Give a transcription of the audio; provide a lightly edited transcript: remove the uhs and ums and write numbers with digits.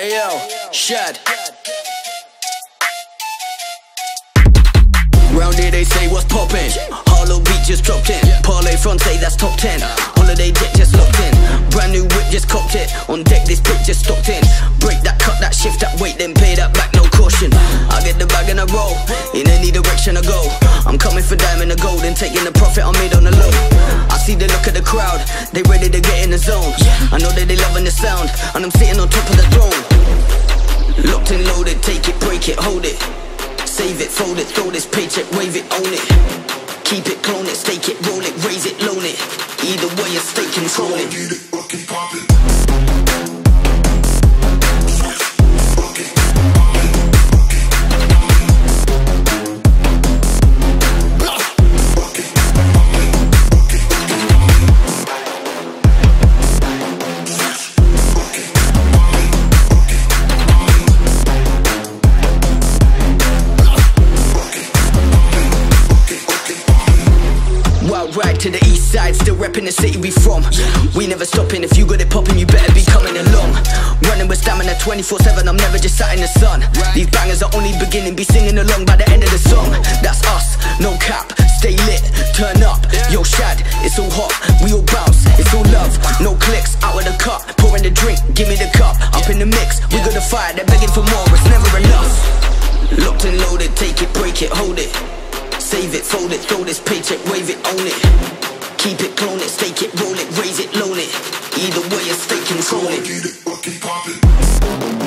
Hey yo, Shad. Round here they say what's poppin'. Harlow beat just dropped in. Parlay front say that's top 10. Holiday jet just locked in. Brand new whip just copped it. On deck this brick just stopped in. Break that, cut that, shift that weight, then pay that back, no caution. I get the bag and I roll in any direction I go. I'm coming for diamond and gold and taking the profit I made on the low. I see the look of the crowd, they ready to get in the zone. I know that they loving the sound, and I'm sitting on top of the throne. Locked and loaded, take it, break it, hold it. Save it, fold it, throw this paycheck, wave it, own it. Keep it, clone it, stake it, roll it, raise it, loan it. Either way, you stay control it. Get it, fucking pop it. Ride to the east side, still repping the city we from. We never stopping, if you got it popping, you better be coming along. Running with stamina 24/7, I'm never just sat in the sun. These bangers are only beginning, be singing along by the end of the song. That's us, no cap, stay lit, turn up. Yo Shad, it's all hot, we all bounce, it's all love. No clicks, out of the cup, pouring the drink, give me the cup. Up in the mix, we got a fire, they're begging for more, it's never enough. Locked and loaded, take it, break it, hold it. Save it, fold it, throw this paycheck, wave it, own it. Keep it, clone it, stake it, roll it, raise it, loan it. Either way, you stay control it. Get it, fucking pop it.